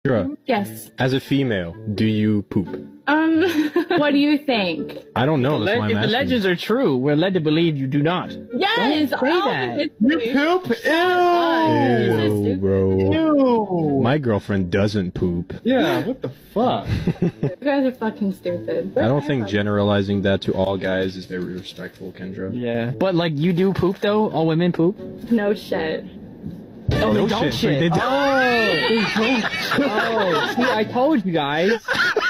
Kendra, Yes. as a female, do you poop? What do you think? I don't know. That's why I'm If the asking. legends are true, we're led to believe you do not. Yes. Don't say that. You poop? Ew, bro. Ew. My girlfriend doesn't poop. Yeah, what the fuck? You guys are fucking stupid. I don't think generalizing that to all guys is very respectful, Kendra. Yeah. But, like, you do poop, though? All women poop? No shit. Oh, No they don't shit. shit. They don't. Oh, they don't. Oh, see, I told you guys.